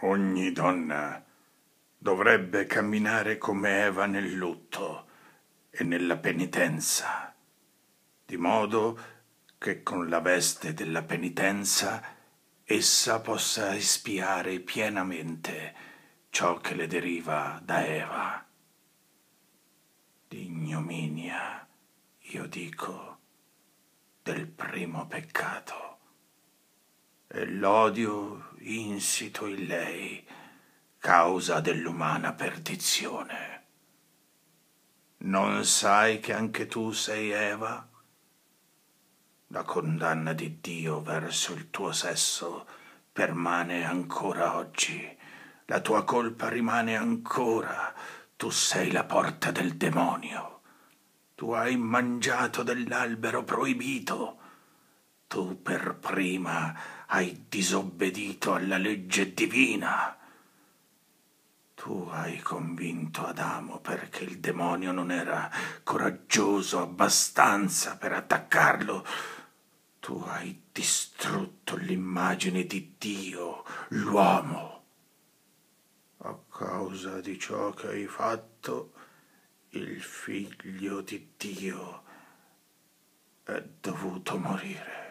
Ogni donna dovrebbe camminare come Eva nel lutto e nella penitenza, di modo che con la veste della penitenza essa possa espiare pienamente ciò che le deriva da Eva. L'ignominia, io dico, del primo peccato e l'odio insito in lei, causa dell'umana perdizione. Non sai che anche tu sei Eva? La condanna di Dio verso il tuo sesso permane ancora oggi. La tua colpa rimane ancora. Tu sei la porta del demonio. Tu hai mangiato dell'albero proibito. Tu per prima hai disobbedito alla legge divina. Tu hai convinto Adamo perché il demonio non era coraggioso abbastanza per attaccarlo. Tu hai distrutto l'immagine di Dio, l'uomo. A causa di ciò che hai fatto, il figlio di Dio è dovuto morire.